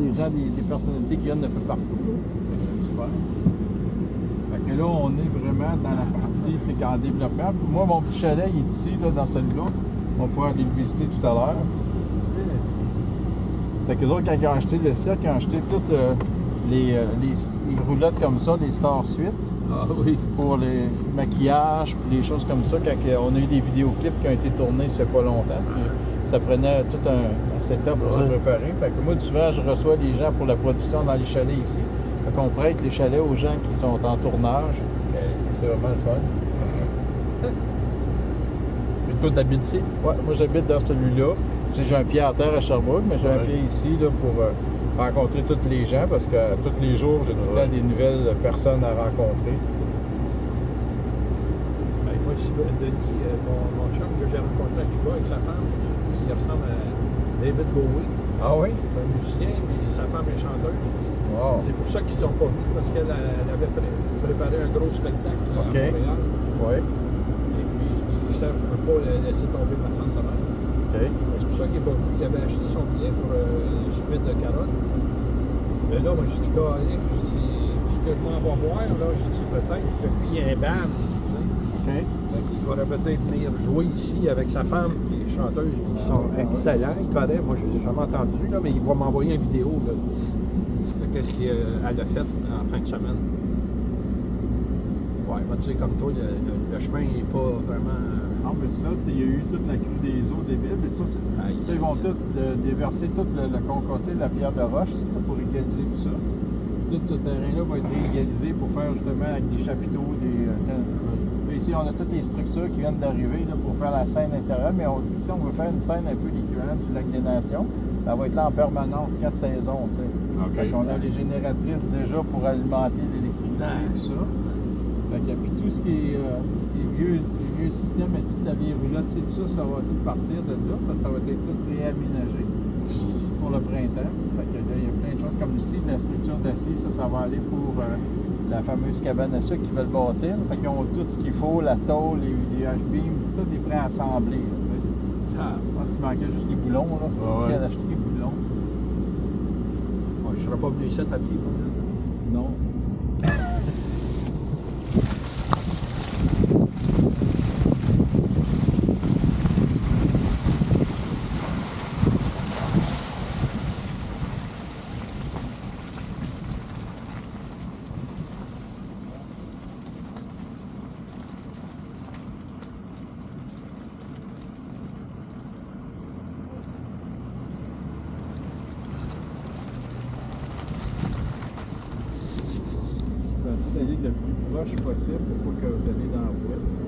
des gens, des personnalités qui viennent de peu partout. C'est super. Fait que là, on est vraiment dans la partie, tu sais, en développement. Moi, mon petit chalet, il est ici, là, dans celui-là. On va pouvoir aller le visiter tout à l'heure. Fait que les autres, quand ils ont acheté le cirque, ils ont acheté toutes les roulottes comme ça, les Star Suite. Ah oui. Pour les maquillages, les choses comme ça. Quand on a eu des vidéoclips qui ont été tournés, ça fait pas longtemps. Puis ça prenait tout un setup pour se préparer. Fait que moi, souvent, je reçois les gens pour la production dans les chalets ici. Fait qu'on prête les chalets aux gens qui sont en tournage. C'est vraiment le fun. Et toi, t'habites ici? Ouais, moi j'habite dans celui-là. J'ai un pied à terre à Sherbrooke, mais j'ai un pied ici là, pour rencontrer tous les gens parce que tous les jours, j'ai tout le temps des nouvelles personnes à rencontrer. Ben, moi, ici, Denis, mon chum que j'ai rencontré à Cuba avec sa femme, il ressemble à David Bowie. Ah oui? C'est un musicien, puis sa femme est chanteuse. Wow. C'est pour ça qu'ils ne sont pas venus, parce qu'elle avait préparé un gros spectacle à Montréal. Oui. Et puis, il dit, Serge, je ne peux pas laisser tomber ma femme de même. OK. C'est pour ça qu'il n'est pas venu. Il avait acheté son billet pour le suite de carottes. Mais là, moi, j'ai dit, Calique, ce que je m'en vais voir, là, j'ai dit, peut-être que lui, il y a un band, tu sais. OK. Donc, il pourrait peut-être venir jouer ici avec sa femme, qui est chanteuse. Ils sont excellents, il paraît. Moi, je ne les ai jamais entendus, là, mais il va m'envoyer une vidéo là, de qu'est-ce qu'elle a fait en fin de semaine. Ouais, tu sais, comme toi, le chemin n'est pas vraiment. Non, mais ça, il y a eu toute la crue des eaux des villes. Et ça, ils vont tous déverser tout le concassé de la pierre de roche ici, pour égaliser tout ça. Tout ce terrain-là va être égalisé pour faire justement avec des chapiteaux, ici, on a toutes les structures qui viennent d'arriver pour faire la scène intérieure, mais ici, on veut faire une scène un peu l'équivalent du lac des Nations. Ça va être là en permanence, 4 saisons. Okay. On a les génératrices déjà pour alimenter l'électricité et tout ça. Puis tout ce qui est les vieux systèmes et toute la vieille roulotte, tout ça, ça va tout partir de là, parce que ça va être tout réaménagé pour le printemps. Fait que là, il y a plein de choses comme ici, la structure d'acier, ça va aller pour la fameuse cabane à sucre qu'ils veulent bâtir. Fait qu'ils ont tout ce qu'il faut, la tôle, les H-beams, tout est prêt à assembler. Je pense qu'il manquait juste les boulons. Là. Il a acheté les boulons. Ouais, je ne serais pas venu ici à pied. Non. D'aller le plus proche possible pour pas que vous allez dans la voie.